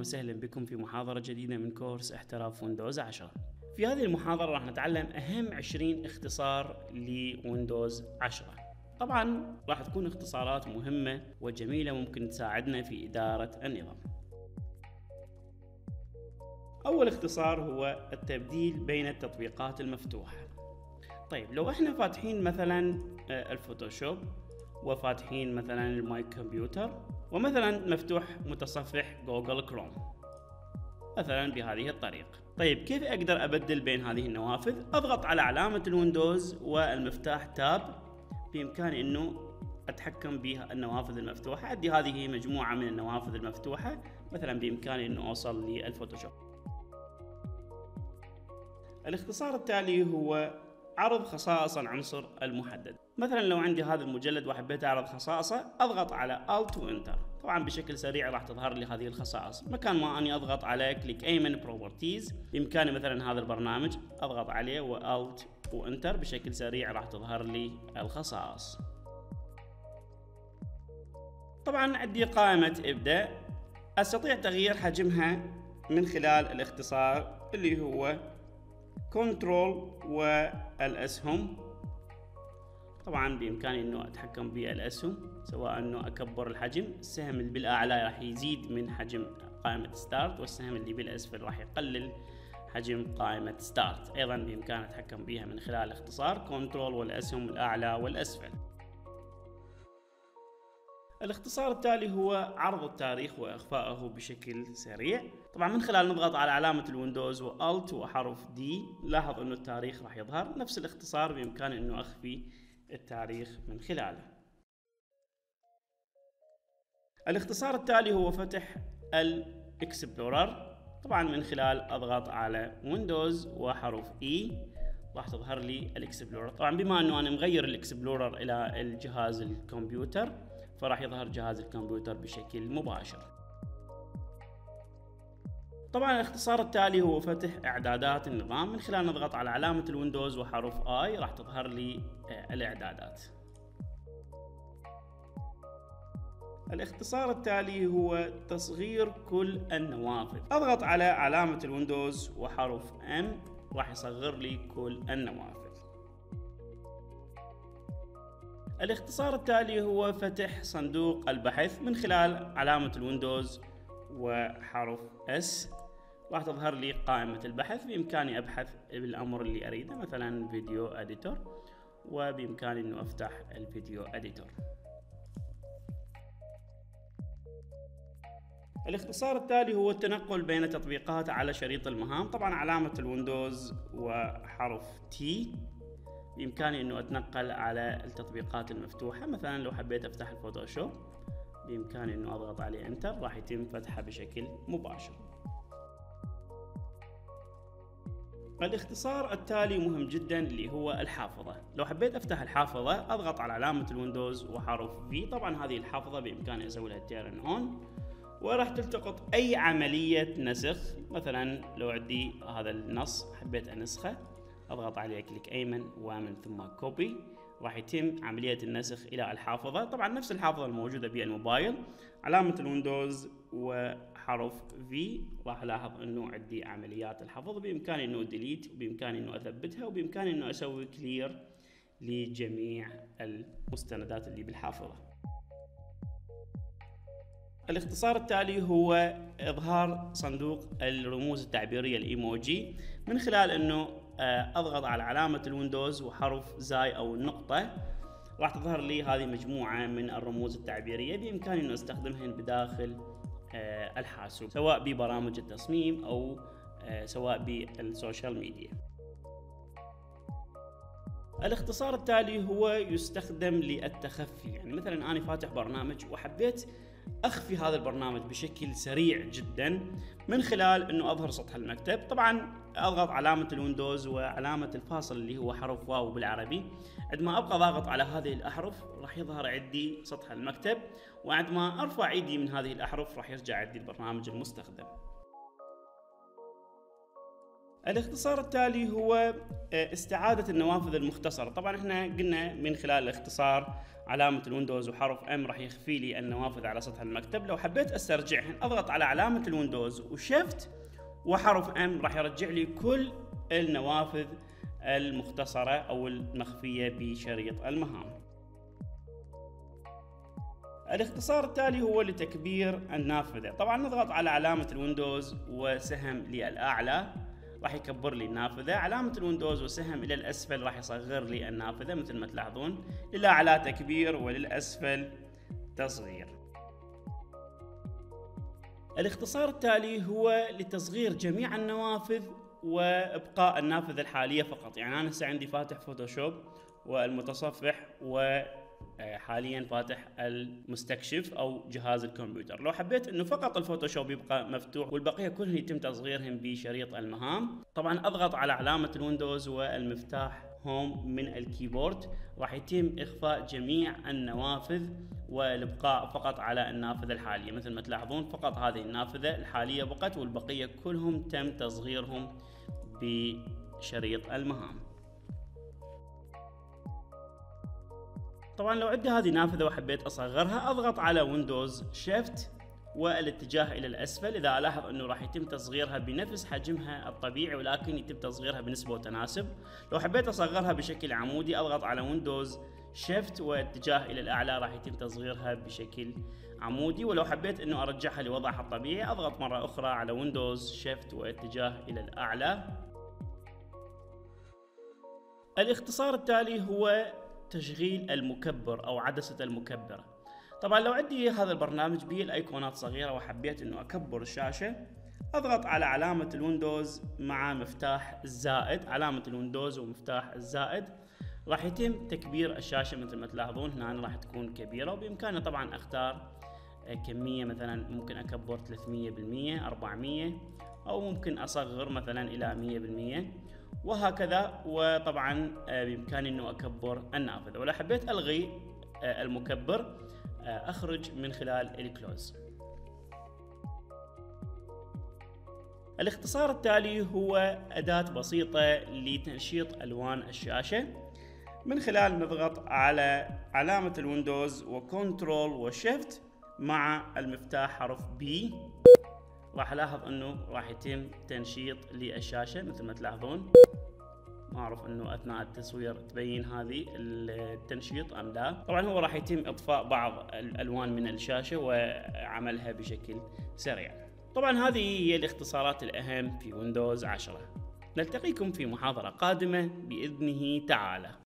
وسهلا بكم في محاضرة جديدة من كورس احتراف ويندوز 10. في هذه المحاضرة راح نتعلم أهم 20 اختصار لويندوز 10. طبعا راح تكون اختصارات مهمة وجميلة ممكن تساعدنا في إدارة النظام. أول اختصار هو التبديل بين التطبيقات المفتوحة. طيب لو احنا فاتحين مثلا الفوتوشوب وفاتحين مثلا الماي كمبيوتر ومثلا مفتوح متصفح جوجل كروم مثلا بهذه الطريقة. طيب كيف اقدر ابدل بين هذه النوافذ؟ اضغط على علامة الويندوز والمفتاح تاب، بامكاني انه اتحكم بها النوافذ المفتوحة. عندي هذه مجموعة من النوافذ المفتوحة، مثلا بامكاني انه اوصل للفوتوشوب. الاختصار التالي هو عرض خصائص العنصر المحدد. مثلا لو عندي هذا المجلد وحبيت اعرض خصائصه، اضغط على Alt وانتر. طبعا بشكل سريع راح تظهر لي هذه الخصائص. مكان ما اني اضغط على كليك ايمن بروبرتيز، بامكاني مثلا هذا البرنامج اضغط عليه وAlt وانتر، بشكل سريع راح تظهر لي الخصائص. طبعا عندي قائمة ابدأ، استطيع تغيير حجمها من خلال الاختصار اللي هو كنترول والأسهم. طبعا بإمكاني أنه أتحكم بالأسهم، سواء أنه أكبر الحجم. السهم اللي بالأعلى راح يزيد من حجم قائمة ستارت، والسهم اللي بالأسفل راح يقلل حجم قائمة ستارت. أيضا بإمكاني أتحكم بها من خلال اختصار كنترول والأسهم الأعلى والأسفل. الاختصار التالي هو عرض التاريخ وإخفائه بشكل سريع. طبعا من خلال نضغط على علامة الويندوز وAlt وحرف دي، لاحظ انه التاريخ راح يظهر. نفس الاختصار بإمكاني انه اخفي التاريخ من خلاله. الاختصار التالي هو فتح الاكسبلورر. طبعا من خلال اضغط على ويندوز وحرف E راح تظهر لي الاكسبلورر. طبعا بما انه انا مغير الاكسبلورر الى الجهاز الكمبيوتر، فراح يظهر جهاز الكمبيوتر بشكل مباشر. طبعا الاختصار التالي هو فتح اعدادات النظام. من خلال نضغط على علامة الويندوز وحرف I راح تظهر لي الاعدادات. الاختصار التالي هو تصغير كل النوافذ. اضغط على علامة الويندوز وحرف M راح يصغر لي كل النوافذ. الاختصار التالي هو فتح صندوق البحث. من خلال علامة الويندوز وحرف S راح تظهر لي قائمة البحث. بإمكاني أبحث بالأمر اللي أريده، مثلا فيديو أديتور، وبإمكاني أنه أفتح الفيديو أديتور. الاختصار التالي هو التنقل بين تطبيقات على شريط المهام. طبعا علامة الويندوز وحرف T، بإمكاني أنه أتنقل على التطبيقات المفتوحة. مثلا لو حبيت أفتح الفوتوشوب، بإمكاني أنه أضغط عليه انتر، راح يتم فتحه بشكل مباشر. الاختصار التالي مهم جدا اللي هو الحافظة. لو حبيت أفتح الحافظة، أضغط على علامة الويندوز وحرف V. طبعا هذه الحافظة بإمكاني أسوي لها تيرن أون، وراح تلتقط أي عملية نسخ. مثلا لو عندي هذا النص حبيت أنسخه، أضغط عليه كليك أيمن ومن ثم كوبي، راح يتم عملية النسخ إلى الحافظة. طبعا نفس الحافظة الموجودة بالموبايل، علامة الويندوز وحرف V راح ألاحظ أنه عندي عمليات الحفظ. بإمكاني أنه ديليت، وبإمكاني أنه أثبتها، وبإمكاني أنه أسوي كلير لجميع المستندات اللي بالحافظة. الاختصار التالي هو إظهار صندوق الرموز التعبيرية الإيموجي. من خلال أنه أضغط على علامة الويندوز وحرف زاي أو النقطة، راح تظهر لي هذه مجموعة من الرموز التعبيرية. بإمكاني أنه أستخدمهن بداخل الحاسوب، سواء ببرامج التصميم أو سواء بالسوشيال ميديا. الاختصار التالي هو يستخدم للتخفي. يعني مثلا أنا فاتح برنامج وحبيت أخفي هذا البرنامج بشكل سريع جدا من خلال أنه أظهر سطح المكتب. طبعا أضغط علامة الويندوز وعلامة الفاصل اللي هو حرف واو بالعربي. عندما أبقى ضاغط على هذه الأحرف راح يظهر عندي سطح المكتب، وعندما أرفع إيدي من هذه الأحرف راح يرجع عندي البرنامج المستخدم. الاختصار التالي هو استعادة النوافذ المختصرة. طبعا احنا قلنا من خلال الاختصار علامة الويندوز وحرف ام راح يخفي لي النوافذ على سطح المكتب. لو حبيت استرجعهن اضغط على علامة الويندوز وشيفت وحرف ام راح يرجع لي كل النوافذ المختصرة او المخفية بشريط المهام. الاختصار التالي هو لتكبير النافذة. طبعا نضغط على علامة الويندوز وسهم للأعلى راح يكبر لي النافذة، علامة الويندوز وسهم إلى الأسفل راح يصغر لي النافذة مثل ما تلاحظون، للأعلى تكبير وللأسفل تصغير. الاختصار التالي هو لتصغير جميع النوافذ وإبقاء النافذة الحالية فقط. يعني أنا هسه عندي فاتح فوتوشوب والمتصفح وحاليا فاتح المستكشف أو جهاز الكمبيوتر. لو حبيت إنه فقط الفوتوشوب يبقى مفتوح والبقية كلهم يتم تصغيرهم بشريط المهام، طبعا أضغط على علامة الويندوز والمفتاح هوم من الكيبورد راح يتم إخفاء جميع النوافذ والإبقاء فقط على النافذة الحالية. مثل ما تلاحظون فقط هذه النافذة الحالية بقت والبقية كلهم تم تصغيرهم بشريط المهام. طبعا لو عندي هذه نافذة وحبيت أصغرها أضغط على ويندوز شيفت والاتجاه إلى الأسفل. إذا ألاحظ أنه راح يتم تصغيرها بنفس حجمها الطبيعي ولكن يتم تصغيرها بنسبة وتناسب. لو حبيت أصغرها بشكل عمودي أضغط على ويندوز شيفت واتجاه إلى الأعلى راح يتم تصغيرها بشكل عمودي. ولو حبيت أنه أرجعها لوضعها الطبيعي أضغط مرة أخرى على ويندوز شيفت واتجاه إلى الأعلى. الاختصار التالي هو تشغيل المكبر أو عدسة المكبر. طبعا لو عندي هذا البرنامج به الأيقونات صغيرة وحبيت أنه أكبر الشاشة أضغط على علامة الويندوز مع مفتاح الزائد، علامة الويندوز ومفتاح الزائد راح يتم تكبير الشاشة. مثل ما تلاحظون هنا راح تكون كبيرة وبإمكاني طبعا أختار كمية، مثلا ممكن أكبر 300%، 400، أو ممكن أصغر مثلا إلى 100% وهكذا. وطبعا بإمكاني أنه أكبر النافذة. ولو حبيت ألغي المكبر أخرج من خلال الكلوز. الاختصار التالي هو أداة بسيطة لتنشيط ألوان الشاشة. من خلال نضغط على علامة الويندوز وكنترول وشيفت مع المفتاح حرف بي راح ألاحظ أنه راح يتم تنشيط للشاشة مثل ما تلاحظون. ما أعرف أنه أثناء التصوير تبين هذه التنشيط أم لا. طبعا هو راح يتم إطفاء بعض الألوان من الشاشة وعملها بشكل سريع. طبعا هذه هي الاختصارات الأهم في ويندوز 10. نلتقيكم في محاضرة قادمة بإذنه تعالى.